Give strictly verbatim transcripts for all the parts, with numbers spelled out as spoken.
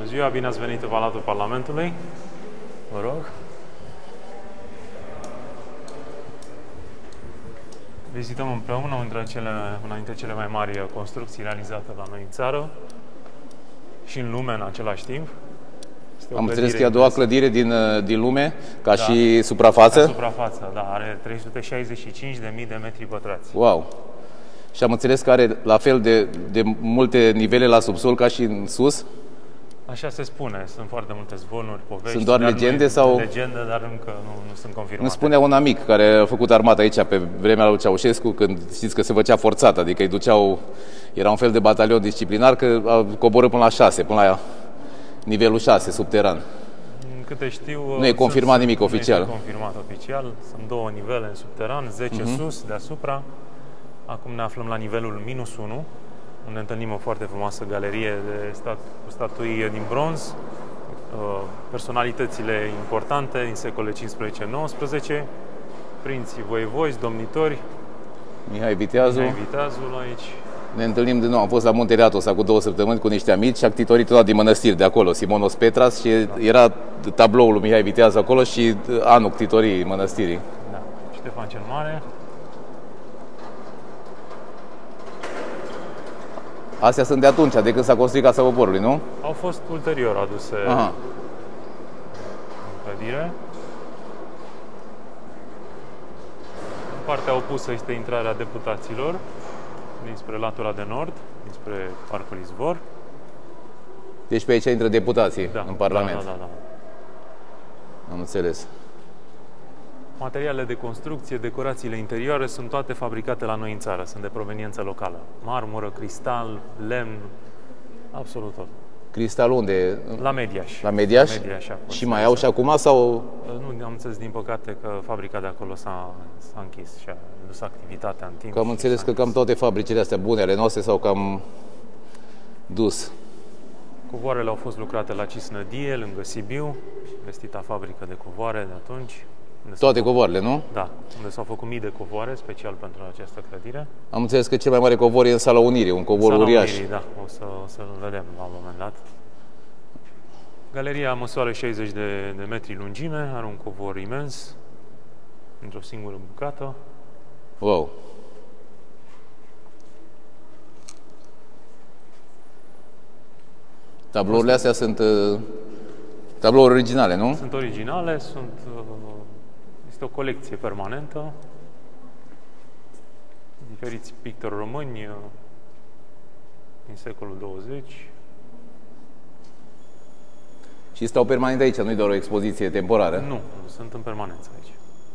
ziua, bine ați venit în Palatul Parlamentului. Vă rog. Vizităm împreună una dintre cele, una dintre cele mai mari construcții realizate la noi în țară și în lume în același timp. Am înțeles că e a doua clădire din, din lume, ca da, și suprafață? Ca suprafață, da. Are trei sute șaizeci și cinci de mii de metri pătrați. Wow! Și am înțeles că are la fel de, de multe nivele la subsol ca și în sus? Așa se spune. Sunt foarte multe zvonuri, povești. Sunt doar legende sau? Legende, dar încă nu, nu sunt confirmate. Îmi spunea un amic care a făcut armata aici pe vremea lui Ceaușescu, când știți că se făcea forțat, adică îi duceau, era un fel de batalion disciplinar, că a coborât până la șase, până la nivelul șase, subteran. Câte știu, nu e confirmat sunt, nimic oficial. Nu e confirmat oficial. Sunt două nivele în subteran, zece uh-huh. sus, deasupra. Acum ne aflăm la nivelul minus unu, unde întâlnim o foarte frumoasă galerie de stat, cu statui din bronz, personalitățile importante din secolele cincisprezece nouăsprezece, prinții voievozi, domnitori. Mihai Viteazul. Mihai Viteazul aici. Ne întâlnim din nou, am fost la Muntele Atos acum două săptămâni cu niște amici și actitorii tot din mănăstiri de acolo, Simonos Petras, și da, era tabloul lui Mihai Viteaz acolo și anul ctitorii mănăstirii. Da. Ștefan cel Mare. Astea sunt de atunci, de când s-a construit Casa Poporului, nu? Au fost ulterior aduse Aha. în clădire. În partea opusă este intrarea deputaților, dinspre latura de nord, dinspre Parcul Izvor. Deci pe aici intră deputații da, în Parlament. Da, da, da, da. Am înțeles. Materialele de construcție, decorațiile interioare sunt toate fabricate la noi în țară, sunt de proveniență locală. Marmură, cristal, lemn, absolut tot. Cristal unde? La Mediaș. La Mediaș? La Mediaș și mai au și acum sau? Nu, am înțeles din păcate că fabrica de acolo s-a închis și a dus activitatea în timp. Că am înțeles că cam toate fabricile astea bune ale noastre s-au cam dus. Covoarele au fost lucrate la Cisnădie, lângă Sibiu, vestita fabrică de covoare de atunci. Toate covoarele, nu? Da, unde s-au făcut mii de covoare, special pentru această clădire. Am înțeles că cel mai mare covor e în Sala Unirii, un covor Sala uriaș. Unirii, da, o să, o să-l vedem la un moment dat. Galeria măsoară șaizeci de, de metri lungime, are un covor imens, într-o singură bucată. Wow! Tablourile astea sunt uh, tablouri originale, nu? Sunt originale, sunt, uh, este o colecție permanentă. Diferiți pictori români uh, din secolul douăzeci. Și stau permanent aici, nu-i doar o expoziție temporară? Nu, nu, sunt în permanență aici.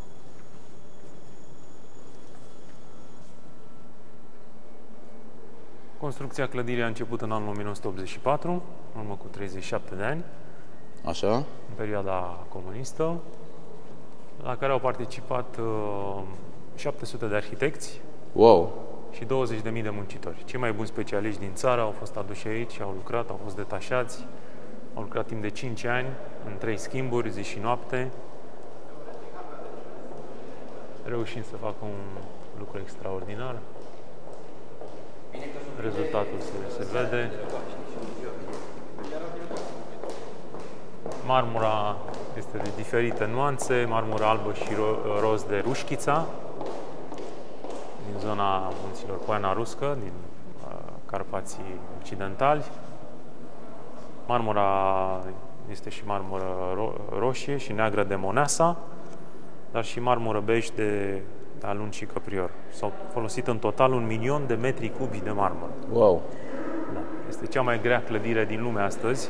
Construcția clădirii a început în anul o mie nouă sute optzeci și patru, în urmă cu treizeci și șapte de ani. Așa. În perioada comunistă, la care au participat uh, șapte sute de arhitecți. Wow! Și douăzeci de mii de muncitori. Cei mai buni specialiști din țară au fost aduși aici, au lucrat, au fost detașați, au lucrat timp de cinci ani, în trei schimburi, zi și noapte, reușind să facă un lucru extraordinar. Rezultatul se, se vede. Marmura este de diferite nuanțe, marmura albă și ro roz de Rușchița, din zona munților Poiana Ruscă, din uh, Carpații Occidentali. Marmura este și marmură ro roșie și neagră de Moneasa, dar și marmură bej de Alun și Căprior. S-au folosit în total un milion de metri cubi de marmură. Wow! Da. Este cea mai grea clădire din lume astăzi.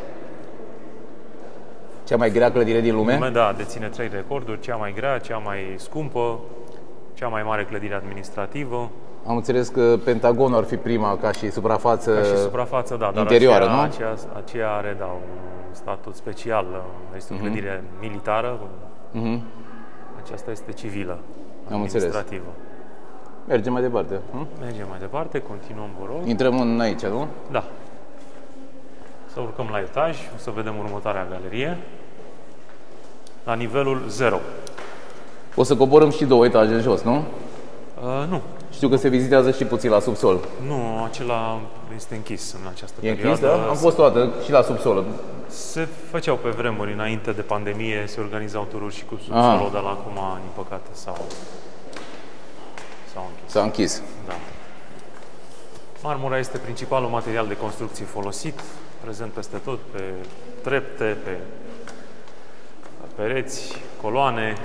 Cea mai grea clădire din lume? lume da, deține trei recorduri, cea mai grea, cea mai scumpă, cea mai mare clădire administrativă. Am înțeles că Pentagonul ar fi prima ca și suprafață, ca și suprafață da, dar interioară, aceea, nu? Aceea, aceea are da, un statut special. Este o clădire uh-huh. militară, uh-huh. aceasta este civilă, Am administrativă. Înțeles. Mergem mai departe. Hm? Mergem mai departe, continuăm, vă rog. Intrăm în aici, nu? Da. Să urcăm la etaj, o să vedem următoarea galerie. La nivelul zero. O să coborâm și două etaje în jos, nu? Uh, nu. Știu că se vizitează și puțin la subsol. Nu, acela este închis în această e perioadă. E închis, da? Am fost toată și la subsol. Se făceau pe vremuri, înainte de pandemie, se organizau tururi și cu subsolul, dar acum, din păcate, s-au închis. S-au închis. Da. Marmura este principalul material de construcție folosit, prezent peste tot, pe trepte, pe pereți, coloane.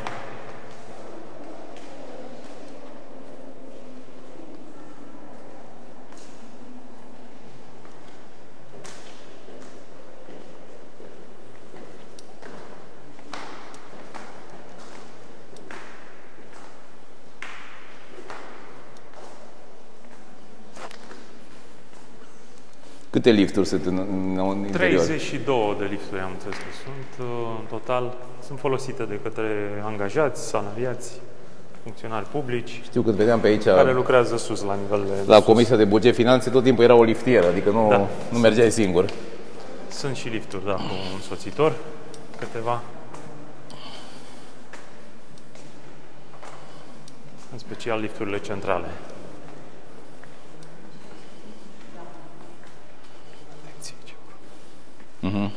Câte lifturi sunt în, în interior? treizeci și două de lifturi am înțeles că sunt. În total sunt folosite de către angajați, salariați, funcționari publici. Știu că vedeam pe aici, care lucrează sus, la nivel de la sus. Comisia de Buget Finanțe, tot timpul era o liftieră, adică nu, da. nu mergeai singur. Sunt și lifturi, da, cu un însoțitor, câteva. În special lifturile centrale. Uh-huh.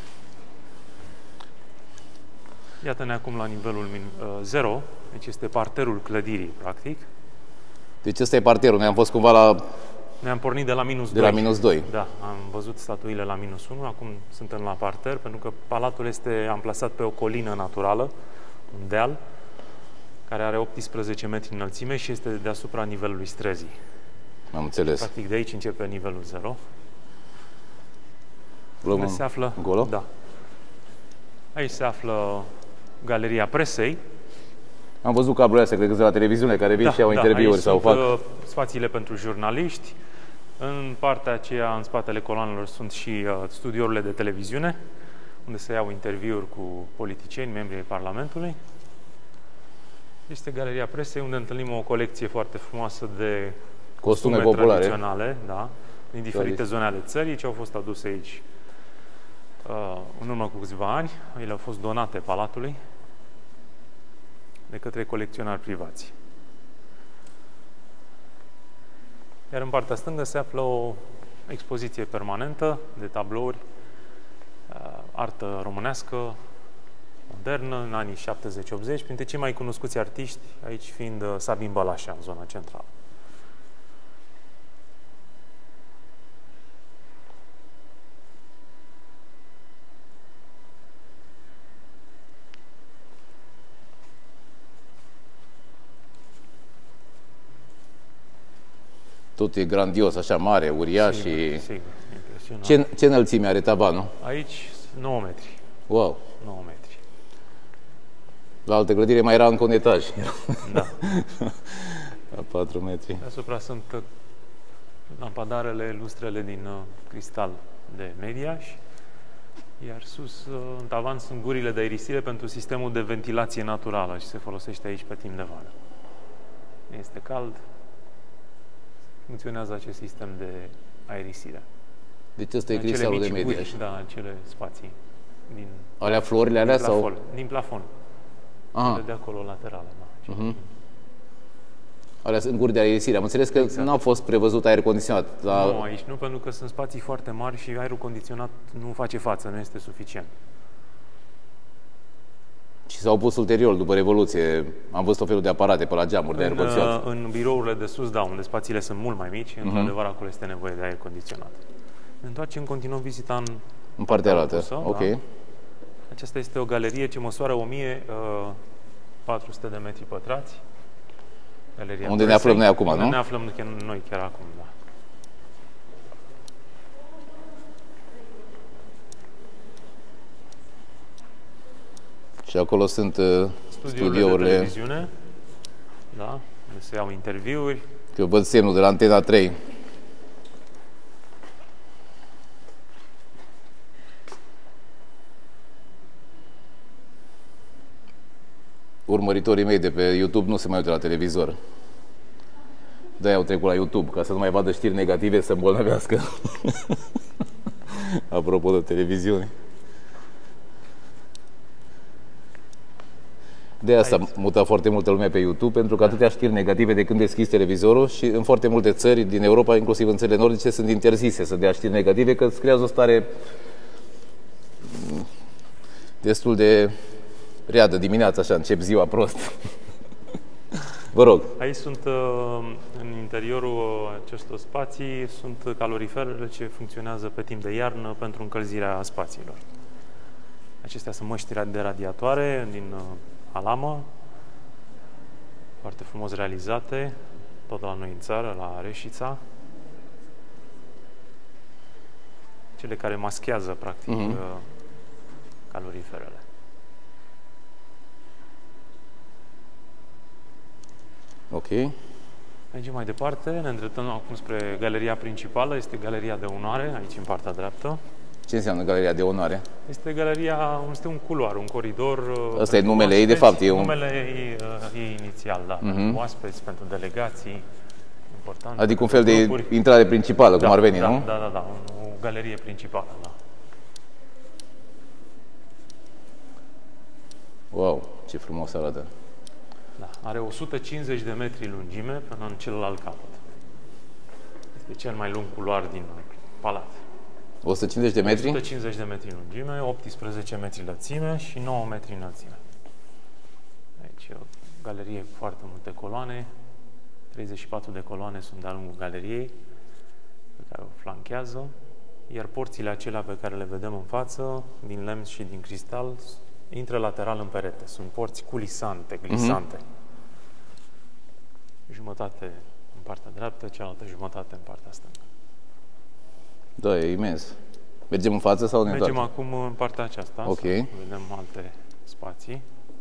Iată-ne acum la nivelul zero, deci este parterul clădirii, practic. Deci ăsta e parterul, noi am fost cumva la... Ne-am pornit de la minus de doi. la minus doi. Da, am văzut statuile la minus unu, acum suntem la parter, pentru că palatul este amplasat pe o colină naturală, un deal, care are optsprezece metri înălțime și este deasupra nivelului străzii. Am înțeles. Practic de aici începe nivelul zero. Unde se află? Încolo? Da. Aici se află Galeria Presei. Am văzut cablurile astea, cred că de la televiziune, care vin da, și au da, interviuri sau fac... Uh, spațiile pentru jurnaliști. În partea aceea, în spatele coloanelor, sunt și uh, studiourile de televiziune, unde se iau interviuri cu politicieni, membrii ai Parlamentului. Este Galeria Presei, unde întâlnim o colecție foarte frumoasă de costume populare tradiționale, da, din diferite zone ale țării, ce au fost aduse aici uh, în urmă cu câțiva ani. Ele au fost donate Palatului de către colecționari privați. Iar în partea stângă se află o expoziție permanentă de tablouri, uh, artă românească, modernă, în anii șaptezeci optzeci, printre cei mai cunoscuți artiști, aici fiind uh, Sabin Balașa, în zona centrală. Tot e grandios, așa mare, uriaș sigur, și... Sigur, impresionant. Ce, ce înălțime are tavanul? Aici nouă metri. Wow! nouă metri. La altă clădire mai era încă un etaj. Da. La patru metri. Deasupra sunt lampadarele, lustrele din uh, cristal de mediaș, iar sus, uh, în tavan, sunt gurile de aerisire pentru sistemul de ventilație naturală și se folosește aici pe timp de vară. Este cald, funcționează acest sistem de aerisire. Deci ăsta e cristalul de mediaș. Guri, da, acele spații. Din, alea florile alea din sau? plafon, din plafon. Aha. De acolo laterale, da. Uh-huh. Alea sunt guri de aerisire. Am înțeles că exact. N-a fost prevăzut aer condiționat. La... Nu, aici nu, pentru că sunt spații foarte mari și aerul condiționat nu face față, nu este suficient. Și s-au pus ulterior, după Revoluție, am văzut o felul de aparate pe la geamuri de aer condiționat. În birourile de sus, da, unde spațiile sunt mult mai mici, uh-huh. într-adevăr acolo este nevoie de aer condiționat. Ne întoarcem, continuăm vizita în, în partea altă. Ok. Da. Aceasta este o galerie ce măsoară o mie patru sute de metri pătrați. Galeria unde ne aflăm noi acum, unde nu? ne aflăm noi chiar acum, da. Și acolo sunt uh, studiourile de televiziune, da, unde se iau interviuri. Că văd semnul de la Antena trei. Urmăritorii mei de pe YouTube nu se mai uită la televizor. De-aia au trecut la YouTube, ca să nu mai vadă știri negative, să îmbolnăvească. Apropo de televiziune. De asta mută foarte multă lume pe YouTube, pentru că atâtea știri negative de când deschizi televizorul și în foarte multe țări din Europa, inclusiv în țările nordice, sunt interzise să dea știri negative, că îți creează o stare destul de readă dimineața, așa, încep ziua prost. Vă rog. Aici sunt, în interiorul acestor spații, sunt caloriferele ce funcționează pe timp de iarnă pentru încălzirea spațiilor. Acestea sunt măști de radiatoare din alamă, foarte frumos realizate, tot la noi în țară, la Reșița. Cele care maschează, practic, mm-hmm. caloriferele. Ok. Mergem mai departe, ne îndreptăm acum spre galeria principală, este galeria de onoare, aici în partea dreaptă. Ce înseamnă galeria de onoare? Este galeria, este un culoar, un coridor. Asta e numele ei, de fapt. E un... Numele ei, ei inițial, da. Mm-hmm. Pentru oaspeți, pentru delegații, important. Adică un fel de intrare principală, da, cum ar veni, da, nu? Da, da, da, o galerie principală, da. Wow, ce frumos arată. Da, are o sută cincizeci de metri lungime până în celălalt capăt. Este cel mai lung culoar din palat. o sută cincizeci de metri? o sută cincizeci de metri lungime, optsprezece metri lățime și nouă metri înălțime. Aici e o galerie cu foarte multe coloane. treizeci și patru de coloane sunt de-a lungul galeriei, pe care o flanchează. Iar porțile acelea pe care le vedem în față, din lemn și din cristal, intră lateral în perete. Sunt porți culisante, glisante. Mm-hmm. Jumătate în partea dreaptă, cealaltă jumătate în partea stângă. Da, e imens. Mergem în față sau ne Mergem întoarcem? acum în partea aceasta, ok. Să vedem alte spații.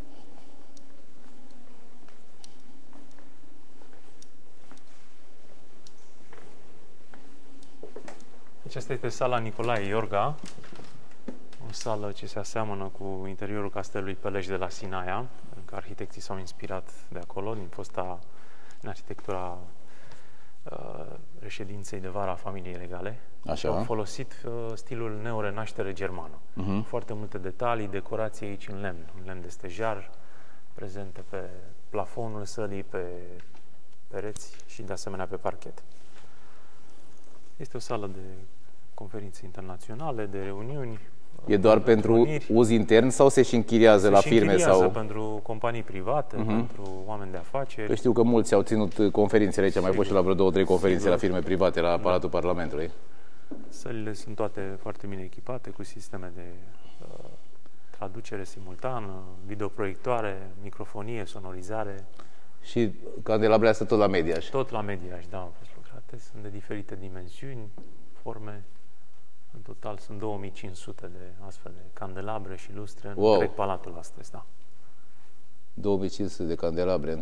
Aceasta este sala Nicolae Iorga, o sală ce se aseamănă cu interiorul castelului Peleș de la Sinaia, în care arhitecții s-au inspirat de acolo, din fosta, în arhitectura uh, reședinței de vară a familiei regale. Așa. Au folosit uh, stilul neorenaștere germană. Uh-huh. Foarte multe detalii, decorații aici în lemn, în lemn de stejar, prezente pe plafonul sălii, pe pereți și de asemenea pe parchet. Este o sală de conferințe internaționale, de reuniuni. E doar pentru întruniri. uz intern sau se și închiriază se la și firme? închiriază Sau pentru companii private, uh-huh. pentru oameni de afaceri. Eu știu că mulți au ținut conferințe aici, mai fost și la vreo două, trei conferințe Sigur. la firme private, la Palatul da. Parlamentului. Sălile sunt toate foarte bine echipate, cu sisteme de uh, traducere simultană, videoproiectoare, microfonie, sonorizare. Și candelabrele astea tot la Mediaș? Tot la Mediaș, da, au fost lucrate. Sunt de diferite dimensiuni, forme. În total sunt două mii cinci sute de astfel de candelabre și lustre în wow. întreg palatul astăzi, da. două mii cinci sute de candelabre.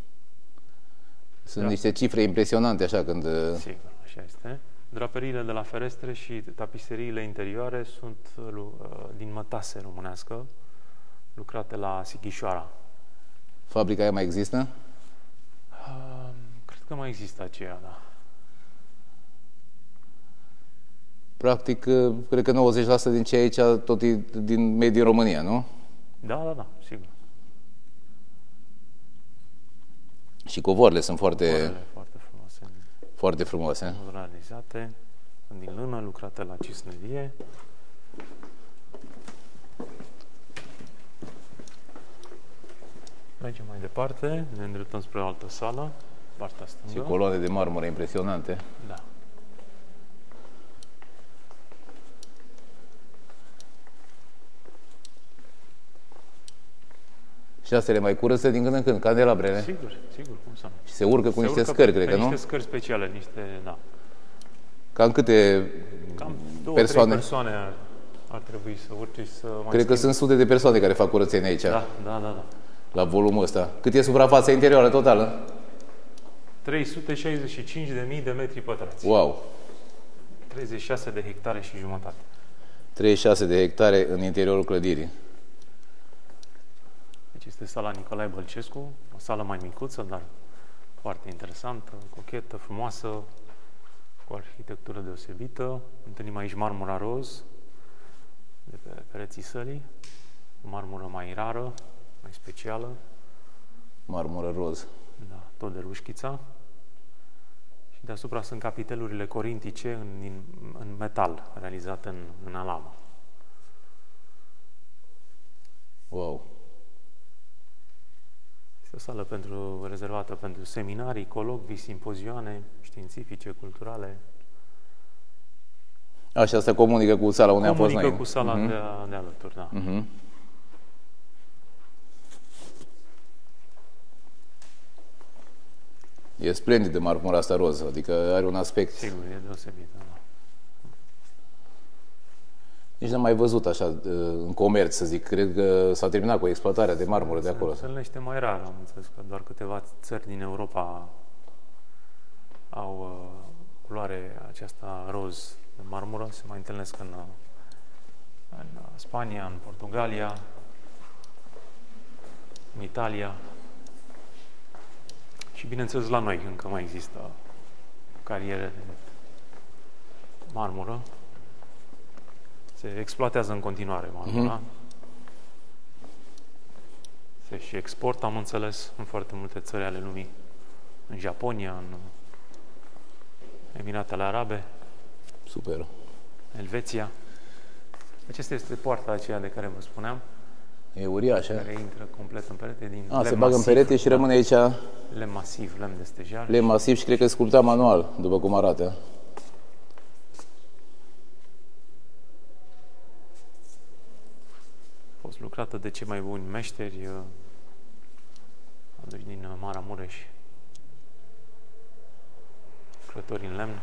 Sunt da. niște cifre impresionante, așa, când... Sigur, așa este. Draperiile de la ferestre și tapiseriile interioare sunt uh, din mătase românească, lucrate la Sighișoara. Fabrica aia mai există? Uh, cred că mai există aceea, da. Practic, cred că nouăzeci la sută din ce aici tot e din mediul România, nu? Da, da, da, sigur. Și covoarele sunt foarte... Covoarele foarte frumoase. Foarte frumoase. Realizate, sunt din lână, lucrate la cisnerie. Mergem mai departe, ne îndreptăm spre o altă sală, partea stângă. Și coloane de marmură impresionante. Da. Și astea le mai curăță din când în când, candelabrele. Sigur, sigur, cum să nu. Și se urcă cu se niște urcă scări, pe, cred pe că, nu? niște scări speciale, niște, da. Cam câte Cam două, persoane? trei persoane ar, ar trebui să urce și să mai Cred că sunt sute de persoane care fac curățenie aici. Da, da, da, da. La volumul ăsta. Cât e suprafața interioară totală? trei sute șaizeci și cinci de mii de metri pătrați. Wow! treizeci și șase de hectare și jumătate. treizeci și șase de hectare în interiorul clădirii. Deci este sala Nicolae Bălcescu, o sală mai micuță, dar foarte interesantă, cochetă, frumoasă, cu arhitectură deosebită. Întâlnim aici marmura roz de pe pereții sălii, o marmură mai rară, mai specială. Marmură roz. Da, tot de Rușchița. Și deasupra sunt capitelurile corintice în, în, în metal, realizate în, în alamă. sală pentru, rezervată pentru seminarii, colocvii, simpozioane științifice, culturale. Așa, asta comunică cu sala unde am fost noi. Comunică cu sala uh-huh. de, de alături, da. Uh-huh. E splendid de marmura asta roz, adică are un aspect... Sigur, e deosebit, da. Nici n-am mai văzut așa în comerț, să zic. Cred că s-a terminat cu exploatarea de marmură de acolo. Se întâlnește mai rar, am înțeles că doar câteva țări din Europa au uh, culoare aceasta roz de marmură. Se mai întâlnesc în, în Spania, în Portugalia, în Italia. Și bineînțeles la noi încă mai există cariere de marmură. Se exploatează în continuare marmura. Mm-hmm. Se și exportă, am înțeles, în foarte multe țări ale lumii. În Japonia, în Emiratele Arabe. Super. Elveția. Acesta este poarta aceea de care vă spuneam. E uriașă. Care intră complet în perete din A, se bagă în perete și rămâne aici. Lemn masiv, lemn de stejar. Lemn masiv și cred că sculptat manual, după cum arată. A fost lucrată de cei mai buni meșteri aduși din Maramureș. Lucrători în lemn.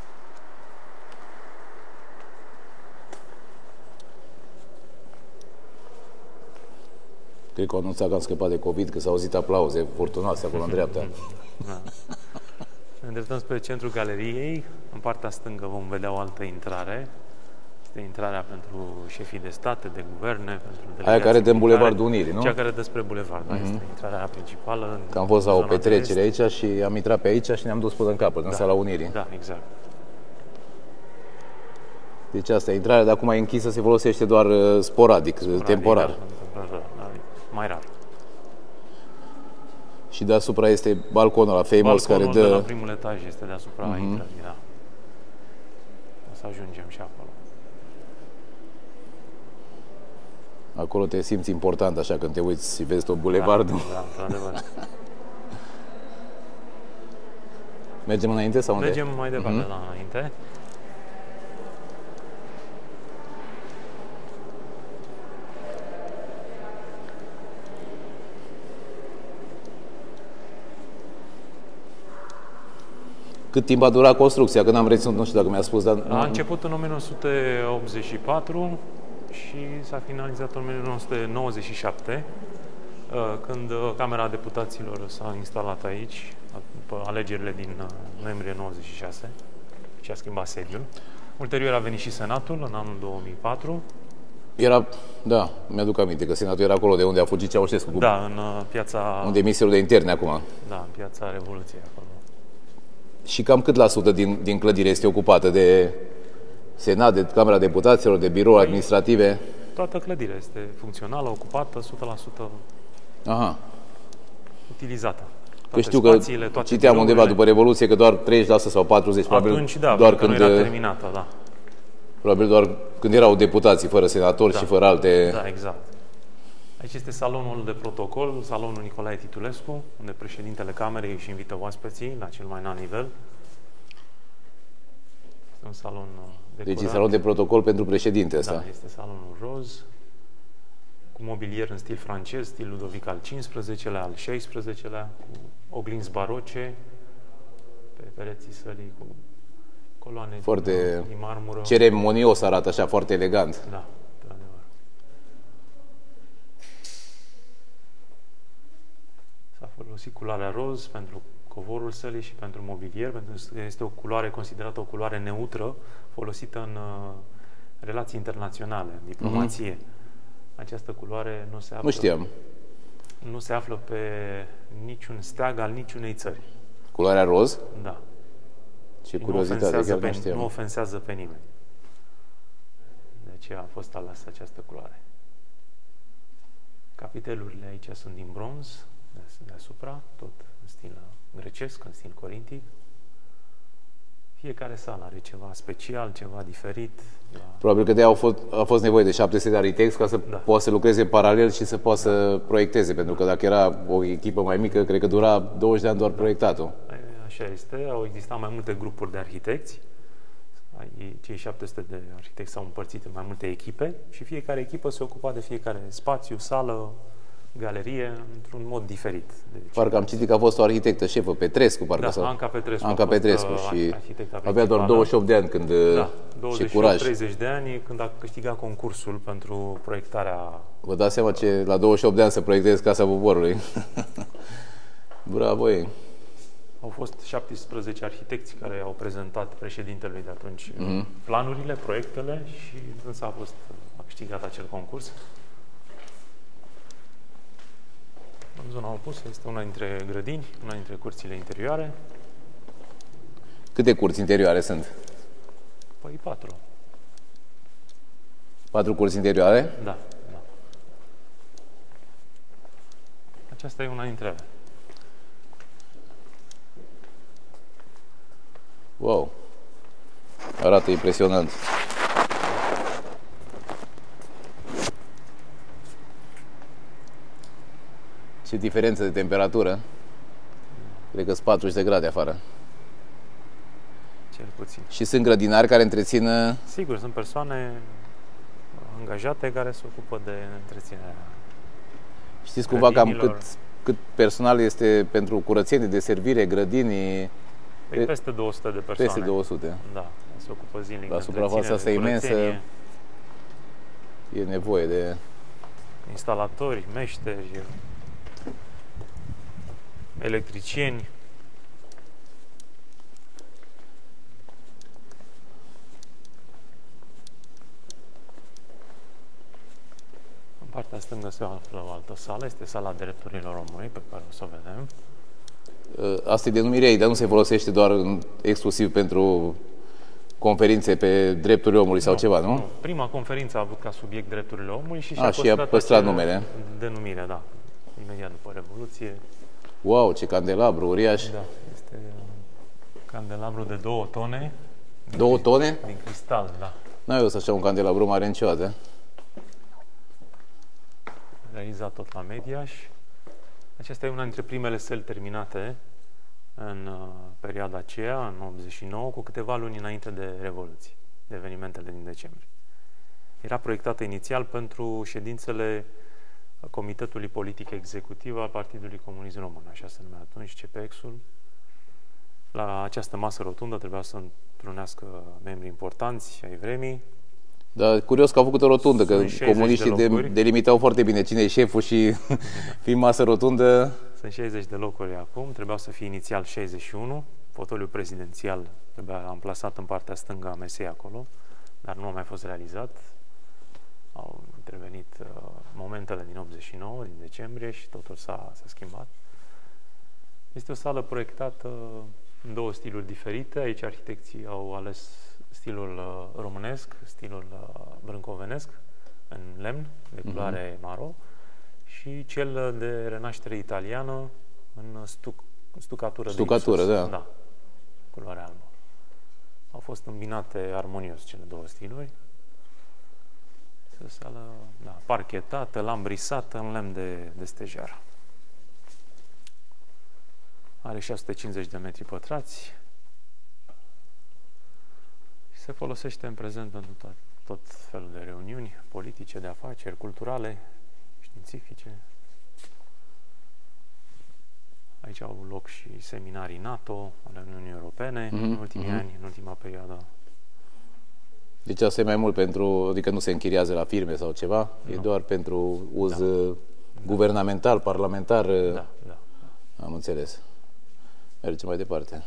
Cred că au anunțat că am scăpat de COVID, că s-au auzit aplauze furtunoase acolo în dreapta. Da. Ne îndreptăm spre centrul galeriei. În partea stângă vom vedea o altă intrare. Este intrarea pentru șefii de state, de guverne, pentru delegații. Aia care dă în Bulevardul Unirii, nu? Cea care dă spre Bulevard, da, mm-hmm. Este intrarea principală. Că am fost la o petrecere aici și am intrat pe aici și ne-am dus până în capăt, în da. Sala Unirii. Da, exact. Deci asta e intrarea, dar acum e închisă, se folosește doar uh, sporadic, sporadic, temporar. Da, da, da, mai rar. Și deasupra este balconul la famous care dă... de la primul etaj este deasupra mm-hmm. intrării, da. O să ajungem și acolo. Acolo te simți important, așa, când te uiți și vezi tot bulevardul. Da, da, într-adevăr. Mergem înainte sau unde? Mergem mai departe, mm-hmm. la înainte. Cât timp a durat construcția? Când am reținut, nu știu dacă mi-a spus, dar... A început în o mie nouă sute optzeci și patru și s-a finalizat în o mie nouă sute nouăzeci și șapte, când Camera Deputaților s-a instalat aici, după alegerile din noiembrie nouăzeci și șase, și a schimbat sediul. Ulterior a venit și Senatul în anul două mii patru. Era, da, mi-aduc aminte că Senatul era acolo de unde a fugit Ceaușescu. Da, în piața... Unde e Ministerul de Interne acum. Da, în piața Revoluției acolo. Și cam cât la sută din, din clădire este ocupată de Senat, de Camera Deputaților, de birouri administrative? Toată clădirea este funcțională, ocupată, o sută la sută Aha. utilizată. Că știu că citeam undeva după Revoluție că doar treizeci la sută sau patruzeci la sută. Atunci, da, doar când nu era terminată, da. Probabil doar când erau deputații, fără senatori, da, și fără alte... Da, exact. Aici este salonul de protocol, salonul Nicolae Titulescu, unde președintele Camerei își invită oaspeții la cel mai înalt nivel. Este un salon decorat. Deci e salon de protocol pentru președinte ăsta. Da, este salonul roz, cu mobilier în stil francez, stil Ludovic al cincisprezecelea, al șaisprezecelea, cu oglinzi baroce, pe pereții sălii, cu coloane foarte din marmură. Ceremonios arată așa, foarte elegant. Da. S-a folosit culoarea roz pentru covorul sălii și pentru mobilier, pentru că este o culoare considerată o culoare neutră, folosită în uh, relații internaționale, în diplomație. Mm-hmm. Această culoare nu se află, nu știam. Nu se află pe niciun steag al niciunei țări. Culoarea roz? Da. Ce curiozitate, chiar nu știam. Nu ofensează pe nimeni. De aceea a fost aleasă această culoare. Capitelurile aici sunt din bronz, deasupra, tot în stil grecesc, în stil corintic. Fiecare sală are ceva special, ceva diferit. Da. Probabil că de au fost, a fost nevoie de șapte sute de arhitecți ca să da. poată să lucreze paralel și să poată să proiecteze, pentru că dacă era o echipă mai mică, cred că dura douăzeci de ani doar da. proiectatul. Așa este, au existat mai multe grupuri de arhitecți. Cei șapte sute de arhitecți s-au împărțit în mai multe echipe și fiecare echipă se ocupa de fiecare spațiu, sală, galerie, într-un mod diferit. Deci, parcă am citit că a fost o arhitectă șefă, Petrescu, parcă da, sau... Anca Petrescu. Anca Petrescu și avea doar douăzeci și opt de ani când... Da, douăzeci și opt treizeci de ani când a câștigat concursul pentru proiectarea... Vă dați seama ce la douăzeci și opt de ani să proiectezi Casa Poporului. Bravo ei! Au fost șaptesprezece arhitecți care au prezentat președintelui de atunci mm-hmm. planurile, proiectele și însă a fost a câștigat acel concurs. În zona opusă este una dintre grădini, una dintre curțile interioare. Câte curți interioare sunt? Păi patru. Patru curți interioare? Da, da. Aceasta e una dintre ele. Wow! Arată impresionant. Ce diferență de temperatură. Cred că sunt patruzeci de grade afară. Cel puțin. Și sunt grădinari care întrețin... Sigur, sunt persoane angajate care se ocupă de întreținerea. Știți cumva cam cât, cât personal este pentru curățenie, de servire, grădini? Păi peste două sute de persoane. Peste două sute. Da, se ocupă zilnic. La suprafața asta imensă e nevoie de... instalatori, meșteri, electricieni. În partea stângă se află o altă sală, este sala drepturilor omului, pe care o să o vedem. Asta e denumirea ei, dar nu se folosește doar exclusiv pentru conferințe pe drepturile omului sau nu, ceva, nu? nu? Prima conferință a avut ca subiect drepturile omului și și-a a, și a păstrat numele. Denumirea, da. Imediat după Revoluție. Wow, ce candelabru uriaș! Da, este un candelabru de două tone. Două tone? Din cristal, da. N-ai văzut așa un candelabru mare niciodată. Realizat tot la Mediaș. Aceasta e una dintre primele săli terminate în uh, perioada aceea, în optzeci și nouă, cu câteva luni înainte de Revoluție, de evenimentele din decembrie. Era proiectată inițial pentru ședințele Comitetului Politic Executiv al Partidului Comunist Român, așa se numea atunci, C P X-ul. La această masă rotundă trebuia să întrunească membri importanți ai vremii. Dar curios că au făcut o rotundă, că comuniștii de delimitau foarte bine cine e șeful și fiind masă rotundă... Sunt șaizeci de locuri acum, trebuiau să fie inițial șaizeci și unu, fotoliul prezidențial trebuia amplasat în partea stângă a mesei acolo, dar nu a mai fost realizat. Au intervenit uh, momentele din optzeci și nouă, din decembrie și totul s-a schimbat. Este o sală proiectată în două stiluri diferite. Aici arhitecții au ales stilul uh, românesc, stilul uh, brâncovenesc, în lemn, de culoare mm-hmm. maro, și cel de renaștere italiană în stuc, stucatură. Stucatură, de da. Da, culoare albă. Au fost îmbinate armonios cele două stiluri. Este o sală, da, parchetată, lambrisată în lemn de, de stejar. Are șase sute cincizeci de metri pătrați. Se folosește în prezent pentru tot, tot felul de reuniuni politice, de afaceri, culturale, științifice. Aici au loc și seminarii NATO ale Uniunii Europene mm-hmm. în ultimii mm-hmm. ani, în ultima perioadă. Deci asta e mai mult pentru, adică nu se închiriază la firme sau ceva, nu. E doar pentru uz da. guvernamental, parlamentar. Da, da. Am înțeles. Mergem mai departe.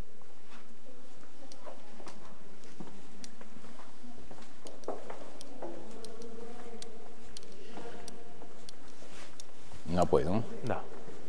Înapoi, nu? Da.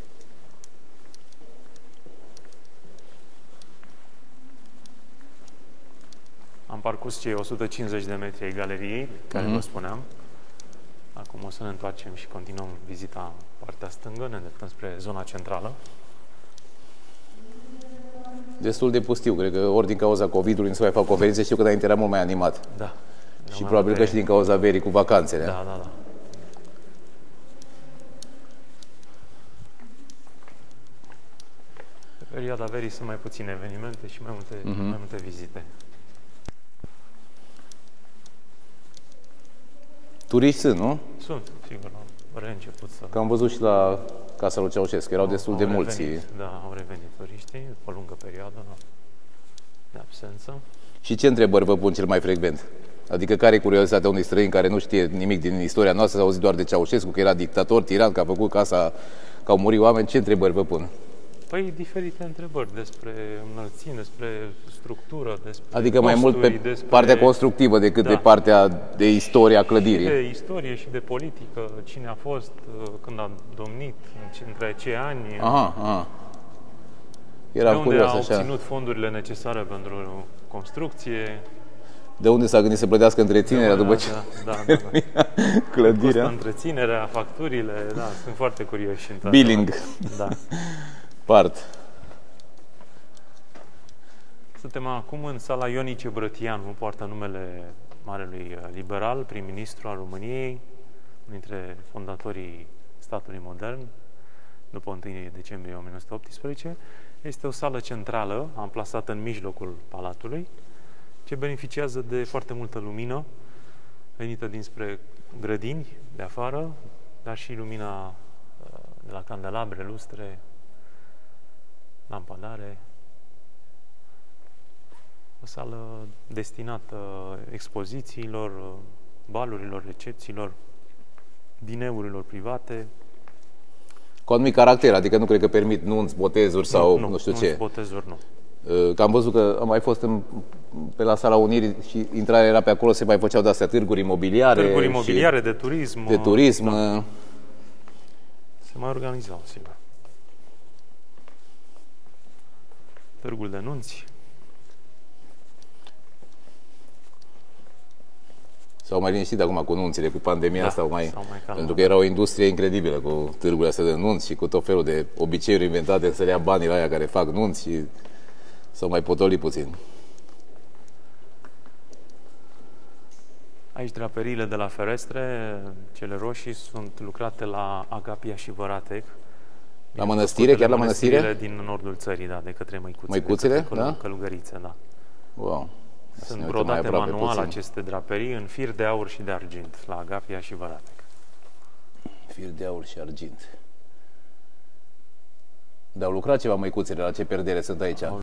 Am parcurs cei o sută cincizeci de metri ai galeriei, care mm-hmm. vă spuneam. Acum o să ne întoarcem și continuăm vizita în partea stângă, ne îndreptăm spre zona centrală. Destul de pustiu, cred că ori din cauza COVID-ului nu se mai fac conferințe, știu că înainte era mult mai animat. Da. Și probabil că și din cauza verii cu vacanțele. Da, da, da. Pe perioada verii sunt mai puține evenimente și mai multe, uh-huh. mai multe vizite. Turiști sunt, nu? Sunt, sigur, au reînceput să... Că am văzut și la Casa lui Ceaușescu, erau destul au de revenit, mulți. Da, au revenit turiștii după o lungă perioadă de absență. Și ce întrebări vă pun cel mai frecvent? Adică care e curiozitatea unui străin care nu știe nimic din istoria noastră, s-a auzit doar de Ceaușescu, că era dictator, tiran, că a făcut casa, că au murit oameni, ce întrebări vă pun? Păi diferite întrebări despre înălțime, despre structură, despre Adică mai mult pe despre... partea constructivă decât da. de partea de istoria clădirii. Și de istorie și de politică, cine a fost, când a domnit, între ce ani, aha, aha. Era de unde curios, a așa. obținut fondurile necesare pentru construcție. De unde s-a gândit să plătească întreținerea da, după ce da, da, da, da. clădirea? Costă întreținerea, facturile, da, sunt foarte curioși. Billing. Da. Part. Suntem acum în sala Ionice Brătianu, poartă numele marelui liberal, prim-ministru al României, unul dintre fondatorii statului modern, după întâi decembrie o mie nouă sute optsprezece. Este o sală centrală, amplasată în mijlocul palatului, ce beneficiază de foarte multă lumină, venită dinspre grădini de afară, dar și lumina de la candelabre, lustre, lampadare. O sală destinată expozițiilor, balurilor, recepțiilor, dineurilor private. Cu anumit caracter, adică nu cred că permit nunți, botezuri sau nu, nu, nu știu nunți, ce. botezuri nu. Că am văzut că am mai fost în, pe la Sala Unirii și intrarea era pe acolo, se mai făceau de-astea târguri imobiliare. Târguri imobiliare, de turism. De turism. Da. Se mai organizau, sigur. Târgul de nunți. S-au mai liniștit acum cu nunțile, cu pandemia da, asta, mai, mai pentru că era o industrie incredibilă cu târgurile astea de nunți și cu tot felul de obiceiuri inventate să le ia banii la aia care fac nunți și s-au mai potolit puțin. Aici draperiile de la ferestre, cele roșii, sunt lucrate la Agapia și Văratec. La mănăstire, chiar la mănăstire? Din nordul țării, da, de către măicuțe. Măicuțele, de către da? Călugărițe, da. Wow. Sunt brodate manual aceste draperii în fir de aur și de argint, la Agapia și Văratec. Fir de aur și argint. Dar au lucrat ceva măicuțele, la ce perdere sunt aici?